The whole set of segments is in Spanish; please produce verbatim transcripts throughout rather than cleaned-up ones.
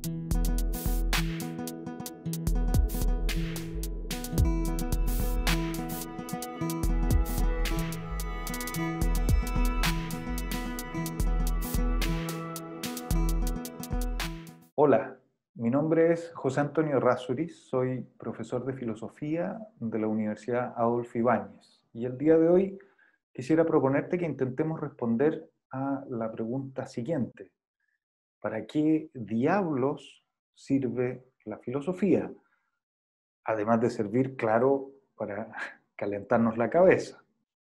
Hola, mi nombre es José Antonio Errázuriz, soy profesor de filosofía de la Universidad Adolfo Ibáñez y el día de hoy quisiera proponerte que intentemos responder a la pregunta siguiente: ¿para qué diablos sirve la filosofía? Además de servir, claro, para calentarnos la cabeza.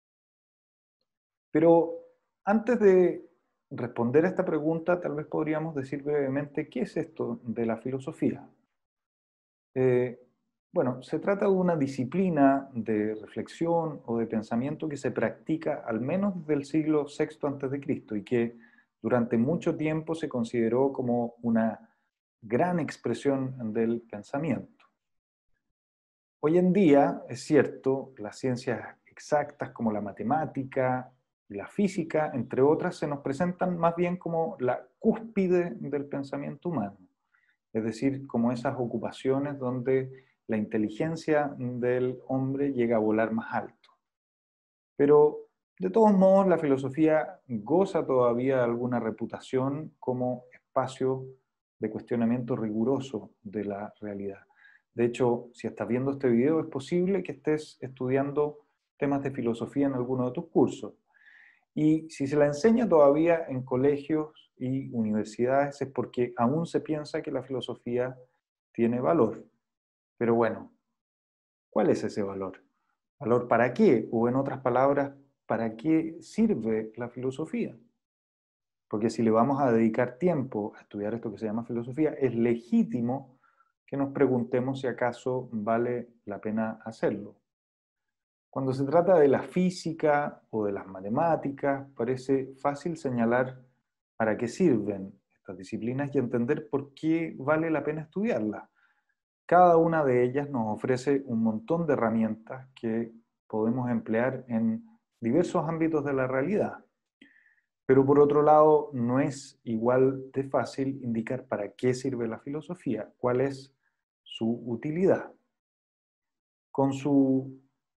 Pero antes de responder a esta pregunta, tal vez podríamos decir brevemente qué es esto de la filosofía. Eh, bueno, se trata de una disciplina de reflexión o de pensamiento que se practica al menos desde el siglo sexto antes de Cristo y que durante mucho tiempo se consideró como una gran expresión del pensamiento. Hoy en día, es cierto, las ciencias exactas como la matemática y la física, entre otras, se nos presentan más bien como la cúspide del pensamiento humano. Es decir, como esas ocupaciones donde la inteligencia del hombre llega a volar más alto. Pero, de todos modos, la filosofía goza todavía de alguna reputación como espacio de cuestionamiento riguroso de la realidad. De hecho, si estás viendo este video, es posible que estés estudiando temas de filosofía en alguno de tus cursos. Y si se la enseña todavía en colegios y universidades es porque aún se piensa que la filosofía tiene valor. Pero bueno, ¿cuál es ese valor? ¿Valor para qué? O en otras palabras, ¿para qué sirve la filosofía? Porque si le vamos a dedicar tiempo a estudiar esto que se llama filosofía, es legítimo que nos preguntemos si acaso vale la pena hacerlo. Cuando se trata de la física o de las matemáticas, parece fácil señalar para qué sirven estas disciplinas y entender por qué vale la pena estudiarlas. Cada una de ellas nos ofrece un montón de herramientas que podemos emplear en diversos ámbitos de la realidad. Pero por otro lado, no es igual de fácil indicar para qué sirve la filosofía, cuál es su utilidad. Con su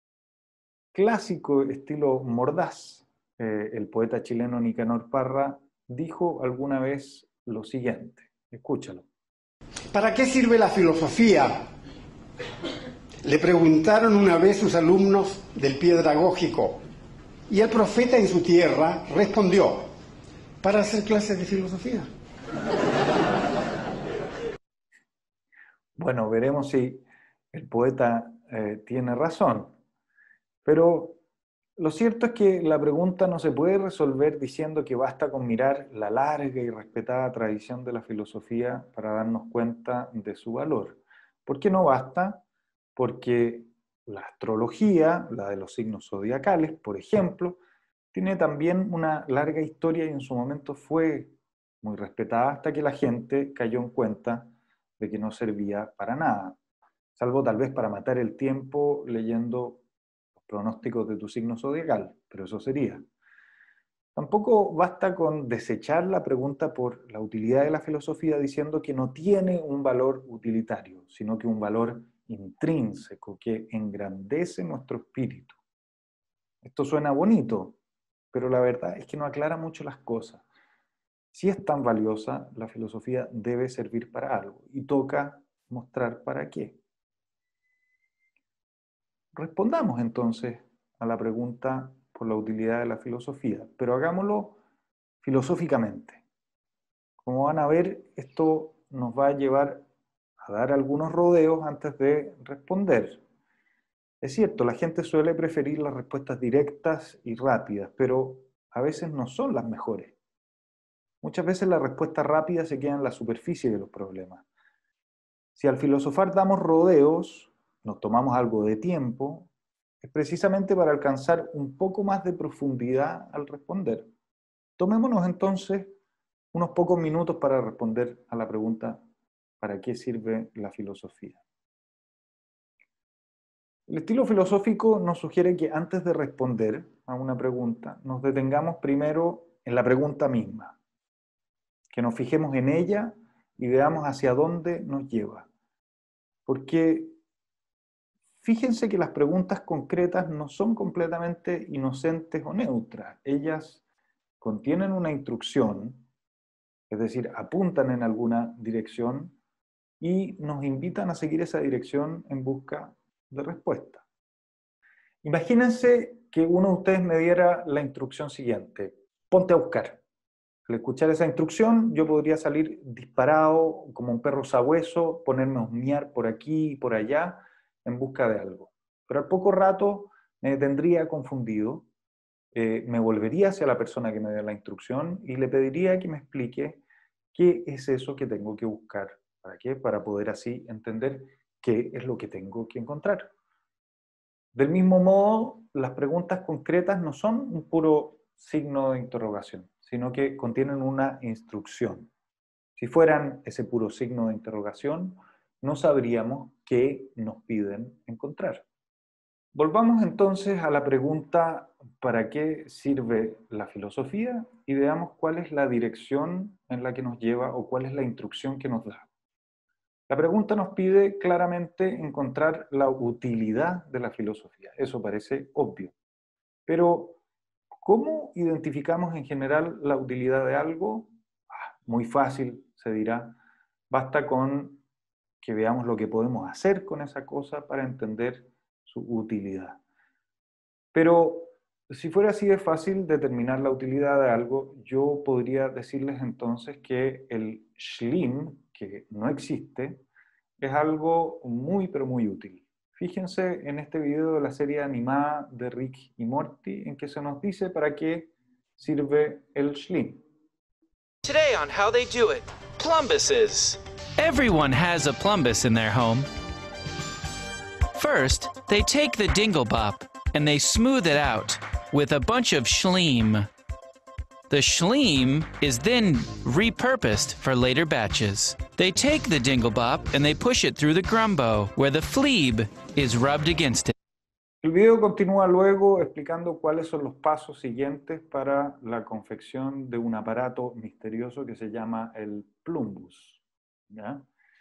clásico estilo mordaz, eh, el poeta chileno Nicanor Parra dijo alguna vez lo siguiente, escúchalo. ¿Para qué sirve la filosofía? Le preguntaron una vez sus alumnos del Piedragógico, y el profeta en su tierra respondió: para hacer clases de filosofía. Bueno, veremos si el poeta eh, tiene razón, pero lo cierto es que la pregunta no se puede resolver diciendo que basta con mirar la larga y respetada tradición de la filosofía para darnos cuenta de su valor. ¿Por qué no basta? Porque la astrología, la de los signos zodiacales, por ejemplo, tiene también una larga historia y en su momento fue muy respetada hasta que la gente cayó en cuenta de que no servía para nada, salvo tal vez para matar el tiempo leyendo los pronósticos de tu signo zodiacal, pero eso sería. Tampoco basta con desechar la pregunta por la utilidad de la filosofía diciendo que no tiene un valor utilitario, sino que un valor intrínseco que engrandece nuestro espíritu. Esto suena bonito, pero la verdad es que no aclara mucho las cosas. Si es tan valiosa, la filosofía debe servir para algo y toca mostrar para qué. Respondamos entonces a la pregunta por la utilidad de la filosofía, pero hagámoslo filosóficamente. Como van a ver, esto nos va a llevar a dar algunos rodeos antes de responder. Es cierto, la gente suele preferir las respuestas directas y rápidas, pero a veces no son las mejores. Muchas veces la respuesta rápida se queda en la superficie de los problemas. Si al filosofar damos rodeos, nos tomamos algo de tiempo, es precisamente para alcanzar un poco más de profundidad al responder. Tomémonos entonces unos pocos minutos para responder a la pregunta ¿para qué sirve la filosofía? El estilo filosófico nos sugiere que antes de responder a una pregunta, nos detengamos primero en la pregunta misma, que nos fijemos en ella y veamos hacia dónde nos lleva. Porque fíjense que las preguntas concretas no son completamente inocentes o neutras. Ellas contienen una instrucción, es decir, apuntan en alguna dirección y nos invitan a seguir esa dirección en busca de respuesta. Imagínense que uno de ustedes me diera la instrucción siguiente: ponte a buscar. Al escuchar esa instrucción, yo podría salir disparado como un perro sabueso, ponerme a husmear por aquí y por allá en busca de algo. Pero al poco rato me detendría confundido, eh, me volvería hacia la persona que me dio la instrucción y le pediría que me explique qué es eso que tengo que buscar. ¿Para qué? Para poder así entender qué es lo que tengo que encontrar. Del mismo modo, las preguntas concretas no son un puro signo de interrogación, sino que contienen una instrucción. Si fueran ese puro signo de interrogación, no sabríamos qué nos piden encontrar. Volvamos entonces a la pregunta ¿para qué sirve la filosofía? Y veamos cuál es la dirección en la que nos lleva o cuál es la instrucción que nos da. La pregunta nos pide claramente encontrar la utilidad de la filosofía. Eso parece obvio. Pero, ¿cómo identificamos en general la utilidad de algo? Ah, muy fácil, se dirá. Basta con que veamos lo que podemos hacer con esa cosa para entender su utilidad. Pero, si fuera así de fácil determinar la utilidad de algo, yo podría decirles entonces que el schlim, que no existe, es algo muy pero muy útil. Fíjense en este video de la serie animada de Rick y Morty en que se nos dice para qué sirve el schlim. Today on How They Do It, plumbuses. Everyone has a plumbus in their home. First, they take the dingle bop and they smooth it out with a bunch of schleem. The schleem is then repurposed for later batches. They take the dingle bop and they push it through the grumbo, where the fleeb is rubbed against it. El video continúa luego explicando cuáles son los pasos siguientes para la confección de un aparato misterioso que se llama el plumbus, ¿ya?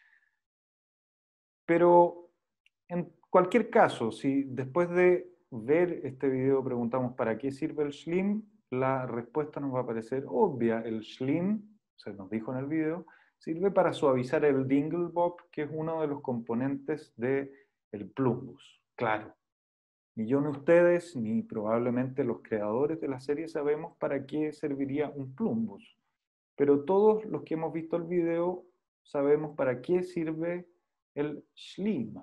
Pero en cualquier caso, si después de ver este video preguntamos ¿para qué sirve el schlim?, la respuesta nos va a parecer obvia. El schlim, se nos dijo en el video, sirve para suavizar el dingle bop, que es uno de los componentes del plumbus. Claro, ni yo ni ustedes, ni probablemente los creadores de la serie sabemos para qué serviría un plumbus. Pero todos los que hemos visto el video sabemos para qué sirve el schlim.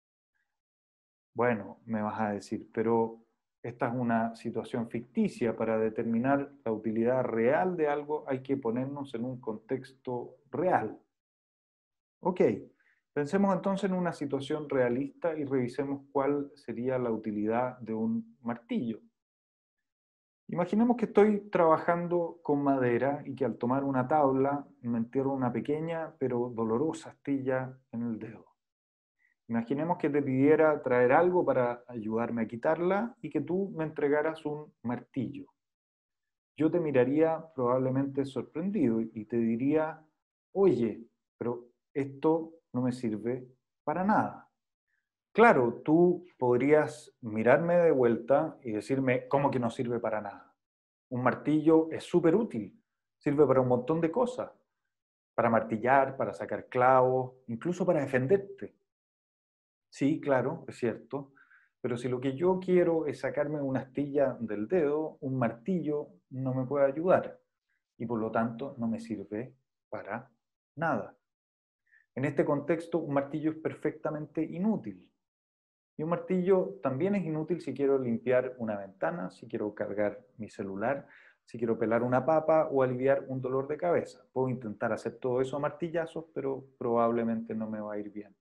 Bueno, me vas a decir, pero esta es una situación ficticia. Para determinar la utilidad real de algo hay que ponernos en un contexto real. Ok, pensemos entonces en una situación realista y revisemos cuál sería la utilidad de un martillo. Imaginemos que estoy trabajando con madera y que al tomar una tabla me entierro una pequeña pero dolorosa astilla en el dedo. Imaginemos que te pidiera traer algo para ayudarme a quitarla y que tú me entregaras un martillo. Yo te miraría probablemente sorprendido y te diría, oye, pero esto no me sirve para nada. Claro, tú podrías mirarme de vuelta y decirme, ¿cómo que no sirve para nada? Un martillo es súper útil, sirve para un montón de cosas, para martillar, para sacar clavos, incluso para defenderte. Sí, claro, es cierto, pero si lo que yo quiero es sacarme una astilla del dedo, un martillo no me puede ayudar y por lo tanto no me sirve para nada. En este contexto, un martillo es perfectamente inútil. Y un martillo también es inútil si quiero limpiar una ventana, si quiero cargar mi celular, si quiero pelar una papa o aliviar un dolor de cabeza. Puedo intentar hacer todo eso a martillazos, pero probablemente no me va a ir bien.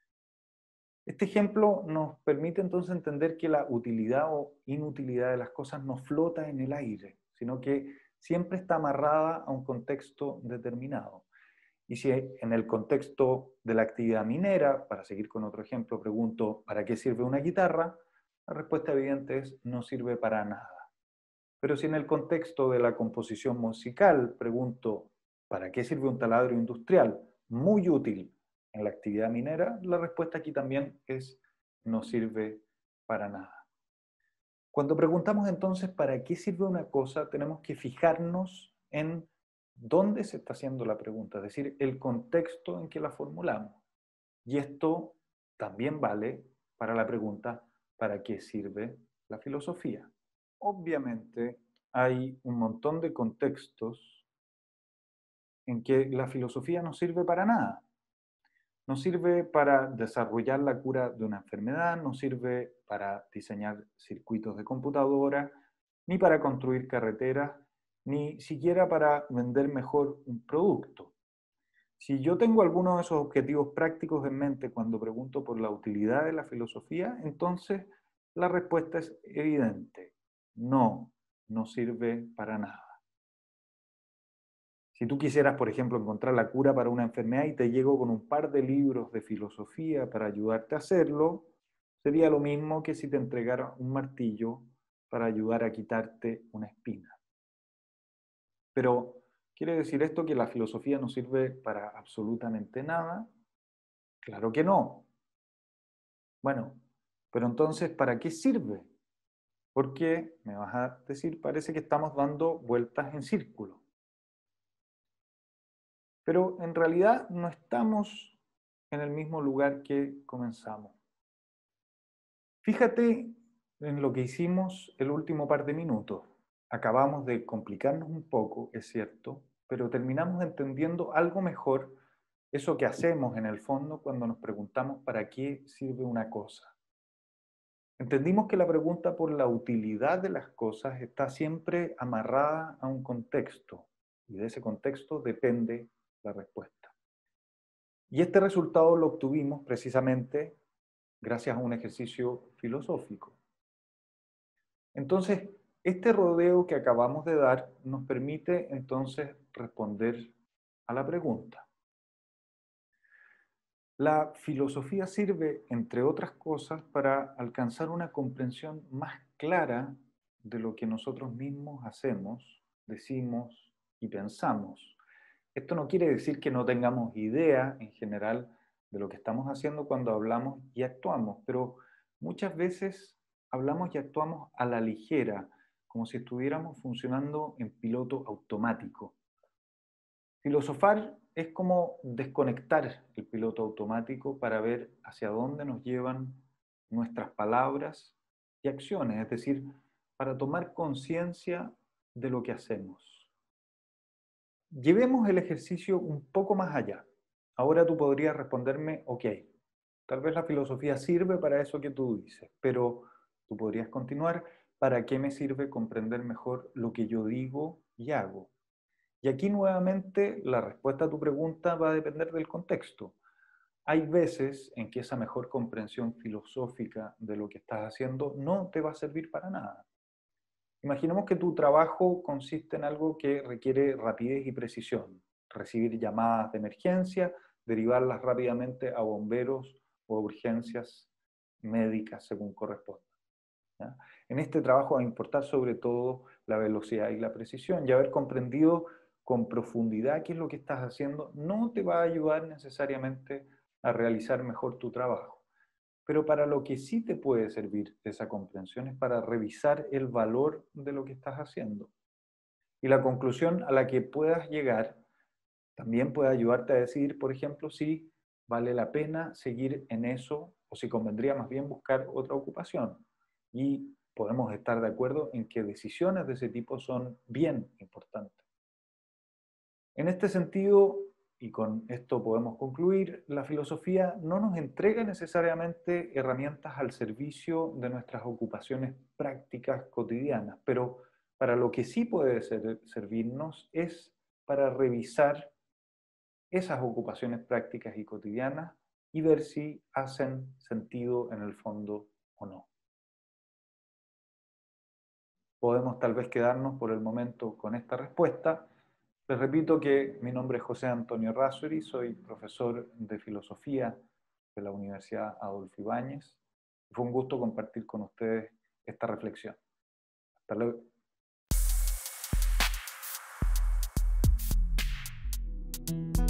Este ejemplo nos permite entonces entender que la utilidad o inutilidad de las cosas no flota en el aire, sino que siempre está amarrada a un contexto determinado. Y si en el contexto de la actividad minera, para seguir con otro ejemplo, pregunto ¿para qué sirve una guitarra? La respuesta evidente es no sirve para nada. Pero si en el contexto de la composición musical pregunto ¿para qué sirve un taladro industrial? muy útil en la actividad minera, la respuesta aquí también es no sirve para nada. Cuando preguntamos entonces para qué sirve una cosa, tenemos que fijarnos en dónde se está haciendo la pregunta, es decir, el contexto en que la formulamos. Y esto también vale para la pregunta ¿para qué sirve la filosofía? Obviamente hay un montón de contextos en que la filosofía no sirve para nada. No sirve para desarrollar la cura de una enfermedad, no sirve para diseñar circuitos de computadora, ni para construir carreteras, ni siquiera para vender mejor un producto. Si yo tengo alguno de esos objetivos prácticos en mente cuando pregunto por la utilidad de la filosofía, entonces la respuesta es evidente. No, no sirve para nada. Si tú quisieras, por ejemplo, encontrar la cura para una enfermedad y te llego con un par de libros de filosofía para ayudarte a hacerlo, sería lo mismo que si te entregara un martillo para ayudar a quitarte una espina. Pero, ¿quiere decir esto que la filosofía no sirve para absolutamente nada? Claro que no. Bueno, pero entonces, ¿para qué sirve? Porque, me vas a decir, parece que estamos dando vueltas en círculo. Pero en realidad no estamos en el mismo lugar que comenzamos. Fíjate en lo que hicimos el último par de minutos. Acabamos de complicarnos un poco, es cierto, pero terminamos entendiendo algo mejor eso que hacemos en el fondo cuando nos preguntamos para qué sirve una cosa. Entendimos que la pregunta por la utilidad de las cosas está siempre amarrada a un contexto, y de ese contexto depende la respuesta. Y este resultado lo obtuvimos precisamente gracias a un ejercicio filosófico. Entonces, este rodeo que acabamos de dar nos permite entonces responder a la pregunta. La filosofía sirve, entre otras cosas, para alcanzar una comprensión más clara de lo que nosotros mismos hacemos, decimos y pensamos. Esto no quiere decir que no tengamos idea en general de lo que estamos haciendo cuando hablamos y actuamos, pero muchas veces hablamos y actuamos a la ligera, como si estuviéramos funcionando en piloto automático. Filosofar es como desconectar el piloto automático para ver hacia dónde nos llevan nuestras palabras y acciones, es decir, para tomar conciencia de lo que hacemos. Llevemos el ejercicio un poco más allá. Ahora tú podrías responderme, ok, tal vez la filosofía sirve para eso que tú dices, pero tú podrías continuar, ¿para qué me sirve comprender mejor lo que yo digo y hago? Y aquí nuevamente la respuesta a tu pregunta va a depender del contexto. Hay veces en que esa mejor comprensión filosófica de lo que estás haciendo no te va a servir para nada. Imaginemos que tu trabajo consiste en algo que requiere rapidez y precisión. Recibir llamadas de emergencia, derivarlas rápidamente a bomberos o a urgencias médicas según corresponda. ¿Ya? En este trabajo va a importar sobre todo la velocidad y la precisión. Y haber comprendido con profundidad qué es lo que estás haciendo no te va a ayudar necesariamente a realizar mejor tu trabajo. Pero para lo que sí te puede servir esa comprensión es para revisar el valor de lo que estás haciendo. Y la conclusión a la que puedas llegar también puede ayudarte a decidir, por ejemplo, si vale la pena seguir en eso o si convendría más bien buscar otra ocupación. Y podemos estar de acuerdo en que decisiones de ese tipo son bien importantes. En este sentido, y con esto podemos concluir, la filosofía no nos entrega necesariamente herramientas al servicio de nuestras ocupaciones prácticas cotidianas, pero para lo que sí puede ser, servirnos es para revisar esas ocupaciones prácticas y cotidianas y ver si hacen sentido en el fondo o no. Podemos tal vez quedarnos por el momento con esta respuesta. Les repito que mi nombre es José Antonio Razzuri, soy profesor de filosofía de la Universidad Adolfo Ibáñez. Fue un gusto compartir con ustedes esta reflexión. Hasta luego.